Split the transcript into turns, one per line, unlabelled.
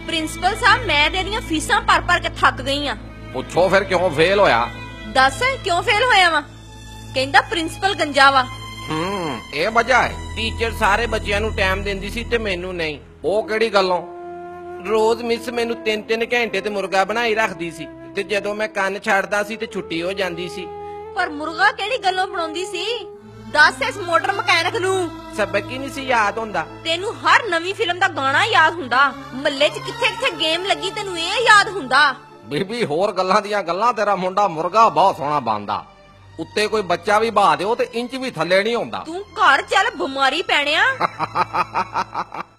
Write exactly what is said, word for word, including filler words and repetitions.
Principal साहब मैं तेरियां फीसां भर भर के थक गई हां।
पुछो फिर क्यों फेल होया?
दस क्यों फेल होया वा? कहंदा प्रिंसिपल गंजा वा।
हम्म ये वजह है।
टीचर सारे बच्चियां नू टाइम देंदी सी ते मैनू नहीं।
ਉਹ ਕਿਹੜੀ ਗੱਲੋਂ?
रोज मिस मैनू तीन तीन घंटे ते मुर्गा बनाई रखदी सी ते जदों मैं कंन छड़दा सी ते छुट्टी हो जांदी सी।
पर मुर्गा केड़ी गल्लों बनाउंदी सी? दस इस मोटर मकैनिक नू
सबक ही नहीं सी याद हुंदा।
तेनू हर नवी फिल्म दा गाना याद हुंदा, मल्ले च किथे किथे गेम लगी तेनू ये याद हुंदा।
ਬੀਬੀ ਹੋਰ ਗੱਲਾਂ ਦੀਆਂ ਗੱਲਾਂ, ਤੇਰਾ ਮੁੰਡਾ ਮੁਰਗਾ ਬਹੁਤ ਸੋਹਣਾ ਬਣਦਾ। ਉੱਤੇ ਕੋਈ ਬੱਚਾ ਵੀ ਬਹਾ ਦਿਓ ਤੇ ਇੰਚ ਵੀ ਥੱਲੇ ਨਹੀਂ ਹੁੰਦਾ।
ਤੂੰ ਘਰ ਚੱਲ ਬਿਮਾਰੀ ਪੈਣਿਆ।